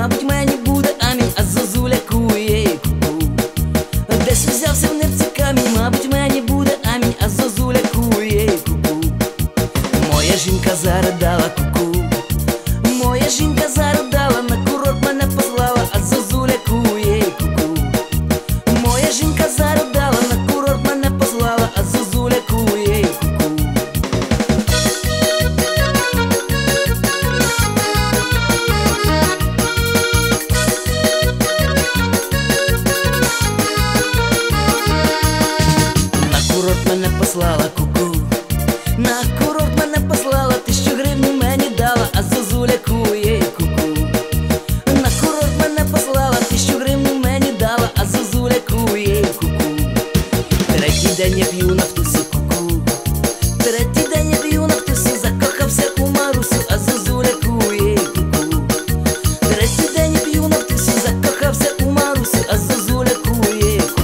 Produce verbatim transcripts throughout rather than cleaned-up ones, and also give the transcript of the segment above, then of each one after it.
мабуть, мені буде амінь, а зозуля кує ку-ку. Десь взявся в нирці камінь, мабуть, мені буде амінь, а зозуля кує ку-ку. Моя жінка заридала ку-ку, моя жінка заридала, на курорт мене послала, а зозуля кує ку-ку. Моя жінка заридала, на курорт мене послала, а зозуля кує ку-ку. На курорт мене послала ку-ку, на курорт мене послала, тисячу гривень мені дала, а зозуля кує ку-ку. На курорт мене послала, тисячу гривень мені дала, а зозуля кує ку-ку. Третій день я п'ю нафтусю ку-ку, третій день я п'ю нафтусю, закохався у Марусю, а зозуля кує ку-ку. Третій день я п'ю нафтусю, закохався у Марусю, а зозуля кує ку-ку.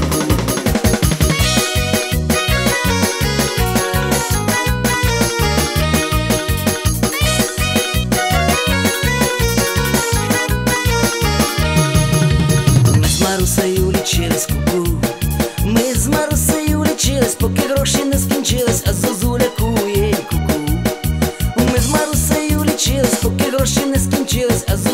Марусею лічились ку-ку, ми з Марусею лічились, поки гроші не скінчились, а зозуля кує ку-ку. Ми з Марусею лічились, поки гроші не скінчились, а зозуля